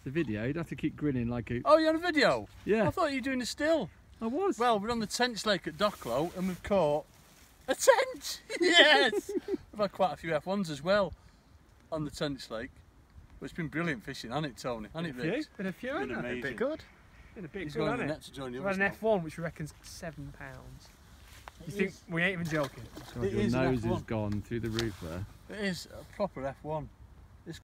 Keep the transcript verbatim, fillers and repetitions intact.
the video, you'd have to keep grinning like a... Oh, you're on a video? Yeah. I thought you were doing a still. I was. Well, we're on the Tench Lake at Docklow and we've caught a tench. Yes! We've had quite a few F ones as well on the Tench Lake. But it's been brilliant fishing, hasn't it, Tony? Hasn't it, Been a few, Rich? been a few, Been hasn't it? amazing. Been a bit good. Been a bit He's good, going on the hasn't net it? to join the We've had others an now. F one which reckons seven pounds. You It think is. we ain't even joking? God, it your is an nose F one. has gone through the roof there. It is a proper F one.